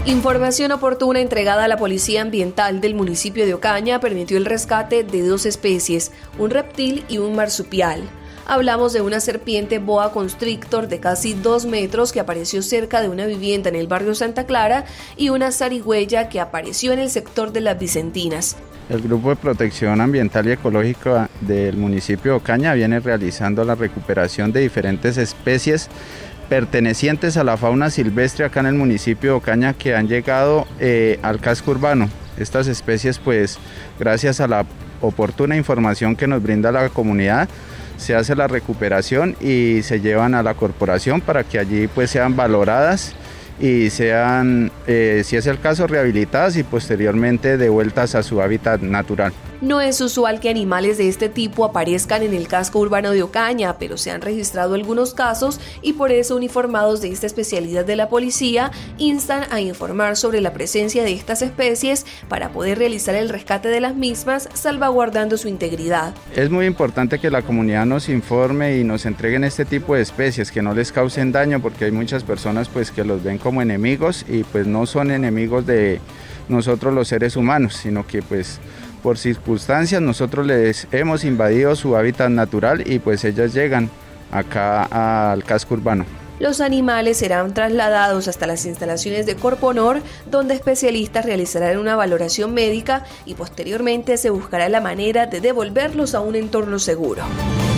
Información oportuna entregada a la Policía Ambiental del municipio de Ocaña permitió el rescate de 2 especies, un reptil y un marsupial. Hablamos de una serpiente boa constrictor de casi 2 metros que apareció cerca de una vivienda en el barrio Santa Clara y una zarigüeya que apareció en el sector de Las Vicentinas. El Grupo de Protección Ambiental y Ecológica del municipio de Ocaña viene realizando la recuperación de diferentes especies pertenecientes a la fauna silvestre acá en el municipio de Ocaña que han llegado al casco urbano. Estas especies, pues, gracias a la oportuna información que nos brinda la comunidad, se hace la recuperación y se llevan a la corporación para que allí pues sean valoradas y sean, si es el caso, rehabilitadas y posteriormente devueltas a su hábitat natural. No es usual que animales de este tipo aparezcan en el casco urbano de Ocaña, pero se han registrado algunos casos y por eso uniformados de esta especialidad de la policía instan a informar sobre la presencia de estas especies para poder realizar el rescate de las mismas, salvaguardando su integridad. Es muy importante que la comunidad nos informe y nos entreguen este tipo de especies, que no les causen daño, porque hay muchas personas pues que los ven como enemigos y pues no son enemigos de nosotros los seres humanos, sino que pues por circunstancias nosotros les hemos invadido su hábitat natural y pues ellas llegan acá al casco urbano. Los animales serán trasladados hasta las instalaciones de Corponor, donde especialistas realizarán una valoración médica y posteriormente se buscará la manera de devolverlos a un entorno seguro.